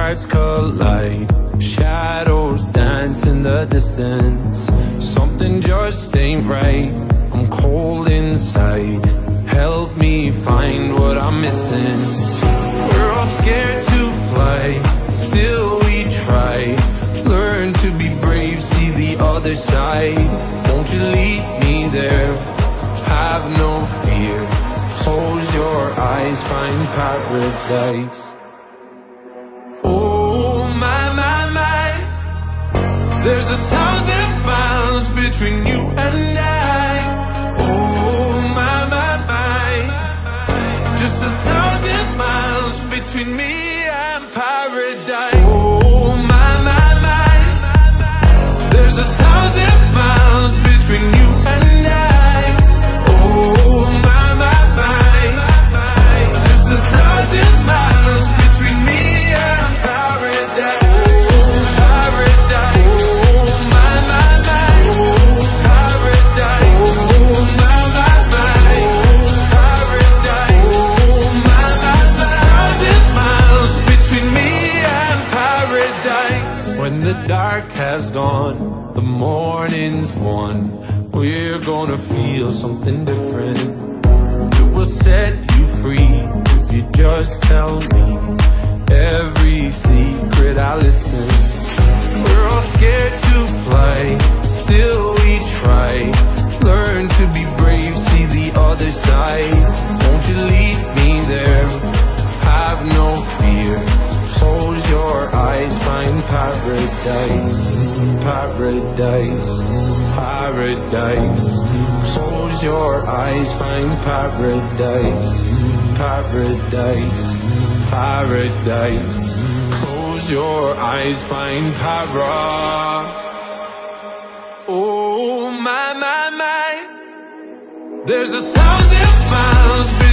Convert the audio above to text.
hearts collide, shadows dance in the distance. Something just ain't right, I'm cold inside. Help me find what I'm missing. We're all scared to fly, still we try. Learn to be brave, see the other side. Won't you lead me there? Have no fear. Close your eyes, find paradise. Oh my, my, my. There's 1,000 miles between you and I. Oh my, my, my. Just 1,000 miles between me and paradise. Oh my, my, my. There's 1,000 miles between you and I. Oh my, my, my. Just 1,000 miles between me and paradise. Paradise. Oh my, my, my. Paradise. Oh my, my, my. Paradise. Oh my, my, my. 1,000 miles between me and paradise. When the dark has gone, the morning's won. We're gonna feel something different. It will set you free if you just tell me every secret. I listen. We're all scared to fly, still we try. Learn to be brave, see the other side. Won't you lead me there? Have no fear. Close your eyes, find paradise. Paradise, paradise. Close your eyes, find paradise. Paradise, paradise. Close your eyes, find para. Oh my, my, my. There's 1,000 miles